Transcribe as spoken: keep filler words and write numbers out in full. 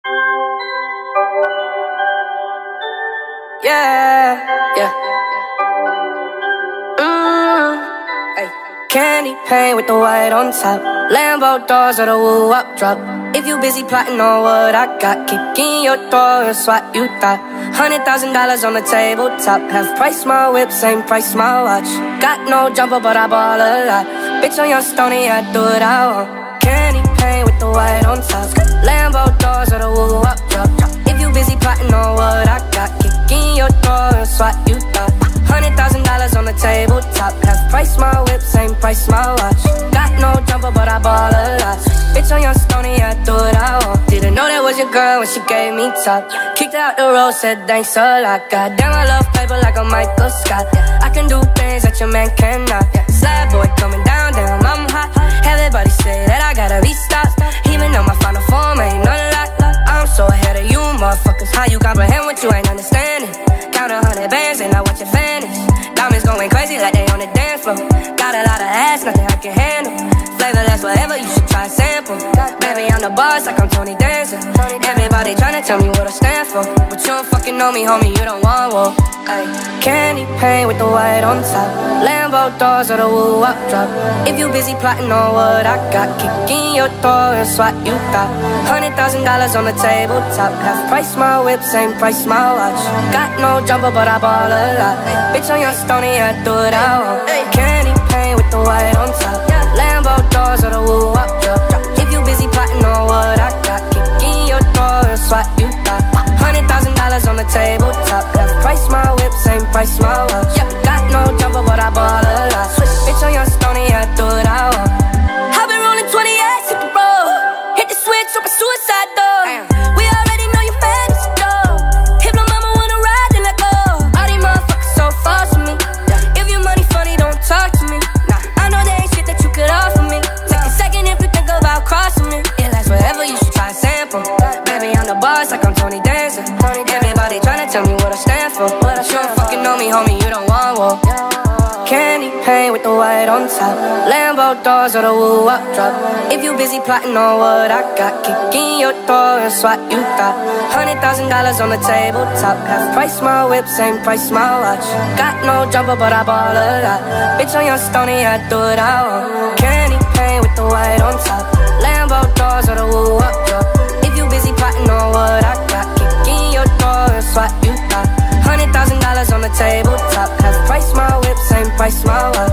Yeah, yeah. Mm, ay. Candy paint with the white on top. Lambo doors or the woo up drop. If you busy plotting on what I got, kick in your door and swat you thought. Hundred thousand dollars on the tabletop. Half price my whip, same price my watch. Got no jumper, but I ball a lot. Bitch on your stony, I do what I want. Candy paint with the white on top. Lambo doors or the woo up drop. If you busy plotting on what I got, kick in your door and swat you thought. Hundred thousand dollars on the tabletop. Half price my whip, same price my watch. Got no jumper, but I ball a lot. Bitch on your stony, I do what I want. Didn't know that was your girl when she gave me top. Kicked her out the road, said thanks a lot. Goddamn, I love paper like a Michael Scott. I can do things that your man cannot. Sad boy coming down, damn, I'm hot. Everybody say that I gotta be stopped. Even though my final form ain't none like that. I'm so ahead of you, motherfuckers. How you comprehend what you ain't understanding? Count a hundred bands and I watch it vanish. Diamonds going crazy like they on the dance floor. Got a lot of ass, nothing I can handle. Flavorless, whatever, you should try a sample. Baby, I'm the boss like I'm Tony Dancer. Everybody tryna tell me what I stand for, but you don't fucking know me, homie, you don't want war. Ay. Candy paint with the white on top. Lambo doors or the woo up drop. If you busy plotting on what I got, kick in your door and swat you thought. Hundred thousand dollars on the tabletop. Half price my whip, same price my watch. Got no jumper, but I ball a lot. Bitch on your stony, I do what I want. Candy paint with the white on top. Lambo doors or the woo up drop. If you busy plotting on what I got, kick in your door and swat you thought. Hundred thousand dollars on the tabletop. Half price my whip, same price my watch. Got no jumper, but I ball a lot. Bitch on your stony, I do what I want. I've been rolling twenty-eights hit the road. Hit the switch, up a suicide door. We already know you famous, though. If my mama wanna ride, then I go. All these motherfuckers so far from me. If your money funny, don't talk to me. I know there ain't shit that you could offer me. Take a second if you think about crossing me. It lasts forever, you should try a sample. Baby, I'm the boss like I'm Tony Dancer. Everybody tryna tell me what I stand for, but you don't fucking know me, homie, you don't want war. Candy paint with the white on top. Lambo doors or the woo up drop. If you busy plotting on what I got, kick in your door and swat you thought. Hundred thousand dollars on the tabletop. Half price my whip, same price my watch. Got no jumper, but I ball a lot. Bitch on your stony, I do what I want. Candy paint with the white on top. Lambo doors or the woo up drop. If you busy plotting on what I got, kick in your door and swat you thought. Hundred thousand dollars on the tabletop. Half price my whip, same price my watch.